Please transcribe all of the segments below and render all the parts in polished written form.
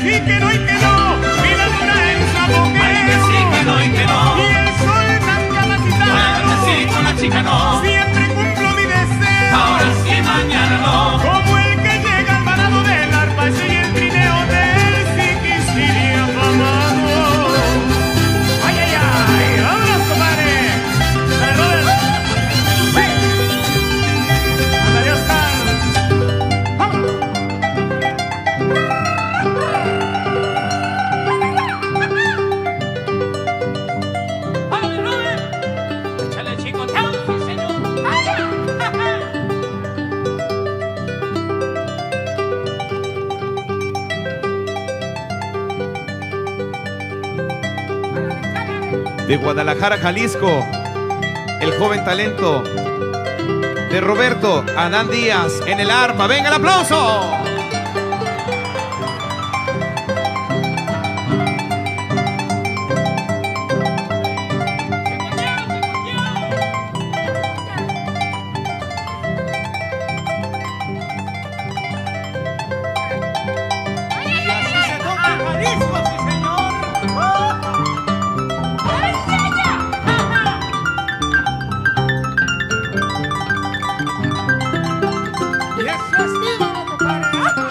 sí, que no y que no, y la luna en su apogeo. Ay, que sí, que no y que no, y el sol tan capacitado. sí, con la chica no, siempre cumplo mi deseo. ahora sí, mañana no. Como el que llega al balado del arpa y el trineo del Siquisirí afamado. Ay, ay, ay, vámonos, compadre. Robert. Ándale, Oscar. Vámonos. ¡Vale, Robert! ¡Échale, chico, tanto, señor! De Guadalajara, Jalisco, el joven talento de Roberto Adán Díaz en el arpa. ¡Venga el aplauso! Y así se toca Jalisco, sí, señor. Y eso es todo, compadre.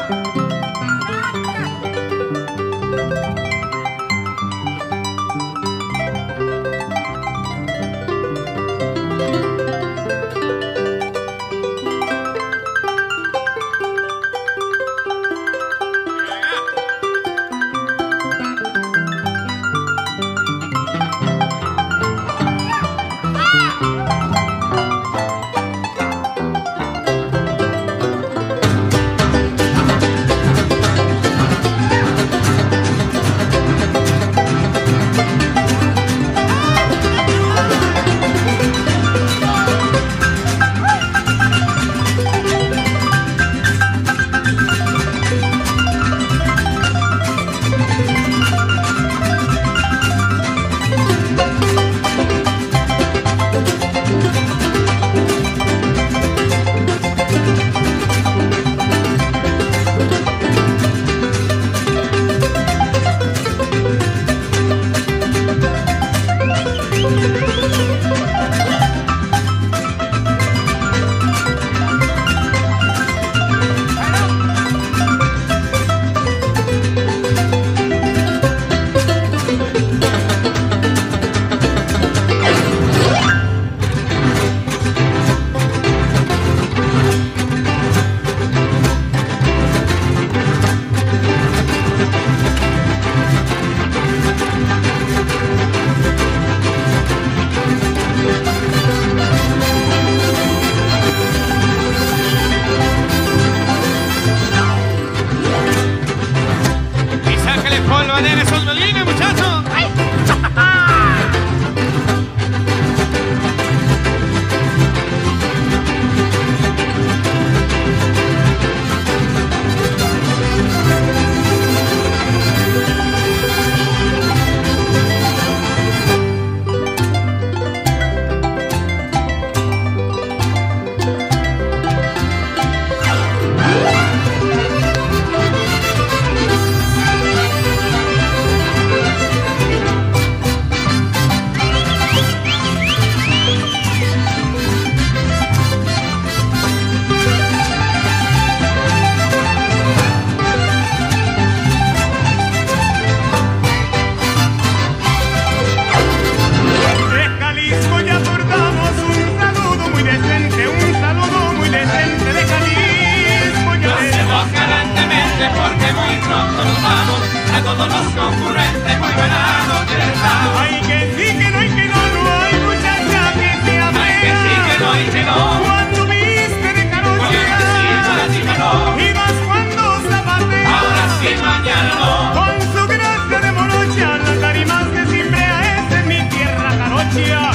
todos los concurrentes muy venados que les damos. Ay, que sí, que no y que no, no hay muchacha que sea fea. Ay, que sí, que no y que no. Cuando viste de carocha, ahora sí no. y más cuando zapatea. Ahora sí, mañana no. Con su gracia de morocha, las tarimas que cimbrea es en mi tierra carocha.